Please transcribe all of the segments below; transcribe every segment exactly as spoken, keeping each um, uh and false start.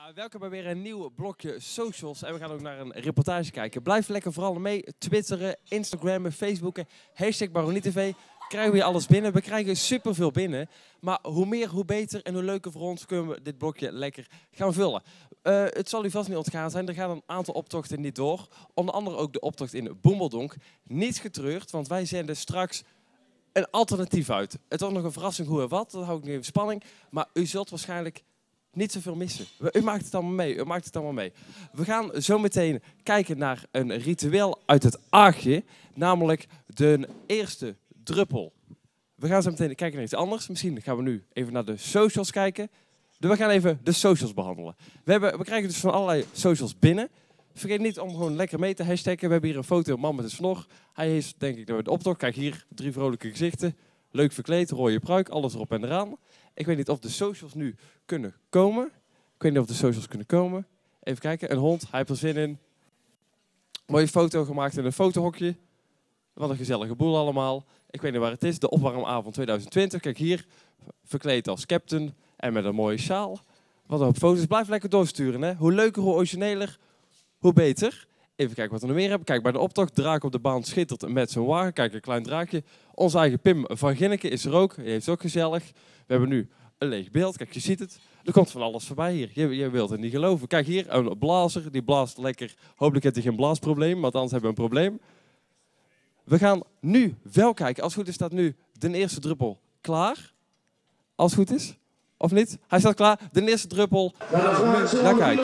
Ja, welkom bij weer een nieuw blokje socials en we gaan ook naar een reportage kijken. Blijf lekker vooral mee twitteren, instagrammen, facebooken, hashtag BaronieTV. Krijgen we hier alles binnen. We krijgen superveel binnen, maar hoe meer hoe beter en hoe leuker voor ons kunnen we dit blokje lekker gaan vullen. Uh, het zal u vast niet ontgaan zijn, er gaan een aantal optochten niet door. Onder andere ook de optocht in Boemeldonk. Niet getreurd, want wij zenden straks een alternatief uit. Het was nog een verrassing hoe en wat, dat hou ik nu even spanning. Maar u zult waarschijnlijk niet zoveel missen. U maakt het allemaal mee. U maakt het allemaal mee. We gaan zo meteen kijken naar een ritueel uit het Aagje, namelijk de eerste druppel. We gaan zo meteen kijken naar iets anders. Misschien gaan we nu even naar de socials kijken. We gaan even de socials behandelen. We, hebben, we krijgen dus van allerlei socials binnen. Vergeet niet om gewoon lekker mee te hashtaggen. We hebben hier een foto van man met een snor. Hij is denk ik door de optocht. Kijk hier, drie vrolijke gezichten. Leuk verkleed, rode pruik, alles erop en eraan. Ik weet niet of de socials nu kunnen komen. Ik weet niet of de socials kunnen komen. Even kijken, een hond, hij heeft er zin in. Mooie foto gemaakt in een fotohokje. Wat een gezellige boel allemaal. Ik weet niet waar het is, de opwarmavond tweeduizend twintig. Kijk hier, verkleed als captain en met een mooie sjaal. Wat een hoop foto's. Blijf lekker doorsturen, hè. Hoe leuker, hoe origineler, hoe beter. Even kijken wat we nog meer hebben. Kijk, bij de optocht, draak op de baan schittert met zijn wagen. Kijk, een klein draakje. Onze eigen Pim van Ginneke is er ook. Hij heeft ook gezellig. We hebben nu een leeg beeld. Kijk, je ziet het. Er komt van alles voorbij hier. Je, je wilt het niet geloven. Kijk hier, een blazer. Die blaast lekker. Hopelijk heeft hij geen blaasprobleem, want anders hebben we een probleem. We gaan nu wel kijken. Als het goed is, staat nu de eerste druppel klaar. Als het goed is. Of niet? Hij staat klaar. De eerste druppel. Naar kijk.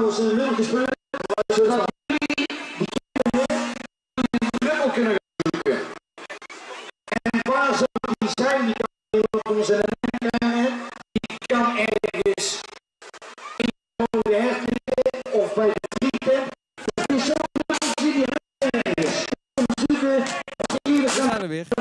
Kunnen gebruiken. En waar zou die zijn? Die kan in onze lijnen, die kan ergens in de herten of bij de frieten. Het is zo leuk die die ergens. We zijn er weer.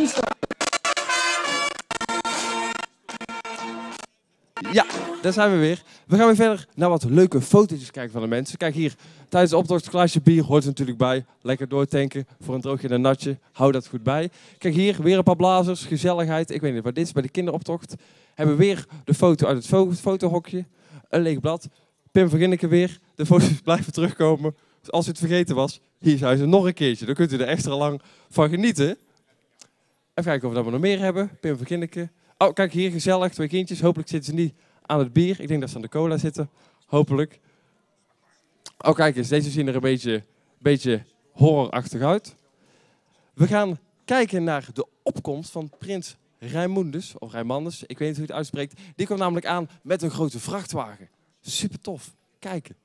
Ja, daar zijn we weer. We gaan weer verder naar wat leuke fotootjes kijken van de mensen. Kijk hier, tijdens de optocht, glaasje bier hoort er natuurlijk bij. Lekker doortanken voor een droogje en een natje. Hou dat goed bij. Kijk hier, weer een paar blazers, gezelligheid. Ik weet niet wat dit is, bij de kinderoptocht. Hebben we weer de foto uit het fo fotohokje. Een leeg blad. Pim van Ginneke weer. De foto's blijven terugkomen. Dus als u het vergeten was, hier zijn ze nog een keertje. Dan kunt u er extra lang van genieten. Even kijken of we nog meer hebben. Pim van Ginneke. Oh, kijk hier, gezellig. Twee kindjes. Hopelijk zitten ze niet aan het bier. Ik denk dat ze aan de cola zitten. Hopelijk. Oh, kijk eens. Deze zien er een beetje, beetje horrorachtig uit. We gaan kijken naar de opkomst van prins Raimundus. Of Raimandus. Ik weet niet hoe je het uitspreekt. Die komt namelijk aan met een grote vrachtwagen. Super tof. Kijken.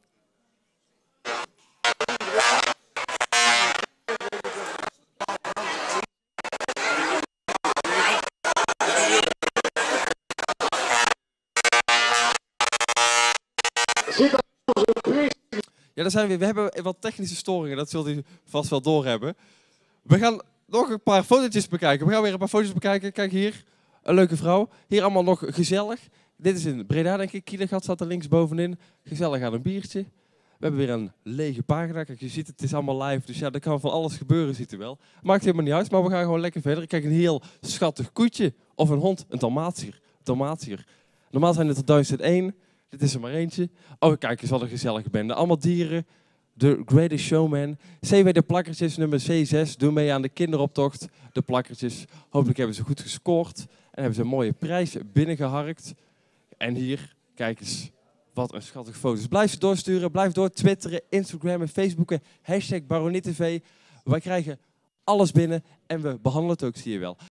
Ja, daar zijn we weer. We hebben wat technische storingen, dat zult u vast wel doorhebben. We gaan nog een paar fotootjes bekijken. We gaan weer een paar foto's bekijken. Kijk hier, een leuke vrouw. Hier allemaal nog gezellig. Dit is in Breda, denk ik. Kielegat staat er links bovenin. Gezellig aan een biertje. We hebben weer een lege pagina. Kijk, je ziet het, het is allemaal live. Dus ja, er kan van alles gebeuren, ziet u wel. Maakt helemaal niet uit, maar we gaan gewoon lekker verder. Kijk, een heel schattig koetje. Of een hond, een dalmatier. Dalmatier. Normaal zijn het er duizend één. Dit is er maar eentje. Oh, kijk eens wat een gezellige bende. Allemaal dieren. The Greatest Showman. C W de plakkertjes, nummer C zes. Doe mee aan de kinderoptocht. De plakkertjes. Hopelijk hebben ze goed gescoord. En hebben ze een mooie prijs binnengeharkt. En hier, kijk eens. Wat een schattige foto's. Blijf ze doorsturen. Blijf door twitteren, Instagrammen, Facebooken. Hashtag BaronieTV. Wij krijgen alles binnen. En we behandelen het ook, zie je wel.